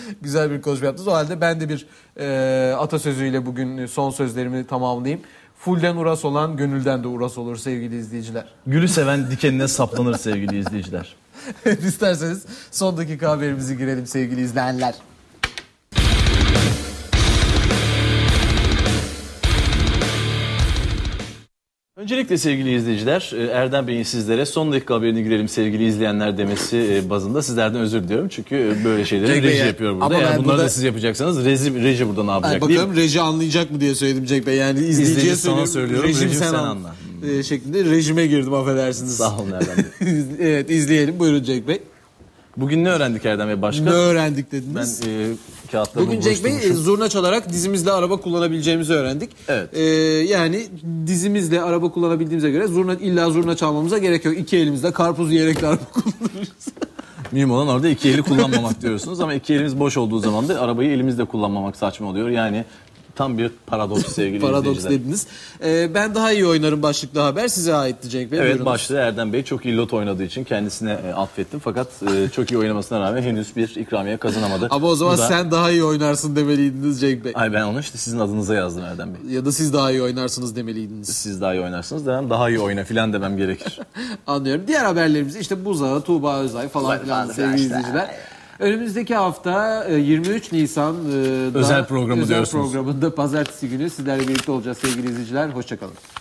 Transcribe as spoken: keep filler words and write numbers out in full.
Güzel bir konuşma yaptınız. O halde ben de bir e, atasözüyle bugün son sözlerimi tamamlayayım. Fullden uras olan gönülden de uras olur sevgili izleyiciler. Gülü seven dikenine saplanır sevgili izleyiciler. İsterseniz son dakika haberimizi girelim sevgili izleyenler. Öncelikle sevgili izleyiciler, Erdem Bey'in sizlere son dakika haberini girelim sevgili izleyenler demesi bazında sizlerden özür diliyorum. Çünkü böyle şeyleri reji ya, yapıyor burada. Eğer bunları burada... da siz yapacaksanız reji, reji burada ne yapacak? Ay, bakalım reji anlayacak mı diye söyledim Cenk Bey. Yani izleyiciye sana söylüyorum, rejim, rejim sen, sen anla. E, şeklinde rejime girdim, affedersiniz. Sağ olun Erdem Bey. Evet, izleyelim. Buyurun Cenk Bey. Bugün ne öğrendik Erdem Bey başka? Ne öğrendik dediniz? Ben e, kağıtlarımı Bugün Cenk Bey zurna çalarak dizimizle araba kullanabileceğimizi öğrendik. Evet. Ee, yani dizimizle araba kullanabildiğimize göre zurna illa zurna çalmamıza gerek yok. İki elimizle karpuz yiyerek de araba kullanırız. Mühim olan orada iki eli kullanmamak diyorsunuz ama iki elimiz boş olduğu zaman da arabayı elimizle kullanmamak saçma oluyor. Yani tam bir paradoks sevgili paradoks izleyiciler. dediniz. Ee, ben daha iyi oynarım başlıklı haber size aitti Cenk Bey. Evet, buyurunuz. başlığı Erdem Bey çok iyi lot oynadığı için kendisine e, atfettim. Fakat e, çok iyi oynamasına rağmen henüz bir ikramiye kazanamadı. Ama o zaman da... sen daha iyi oynarsın demeliydiniz Cenk Bey. Ay ben onu işte sizin adınıza yazdım Erdem Bey. Ya da siz daha iyi oynarsınız demeliydiniz. Siz daha iyi oynarsınız demem, daha iyi oyna filan demem gerekir. Anlıyorum. Diğer haberlerimiz işte Buzağı, Tuğba Özay falan filan sevgili izleyiciler. Önümüzdeki hafta yirmi üç Nisan özel programı özel diyorsunuz. programında pazartesi günü sizlerle birlikte olacağız sevgili izleyiciler. Hoşça kalın.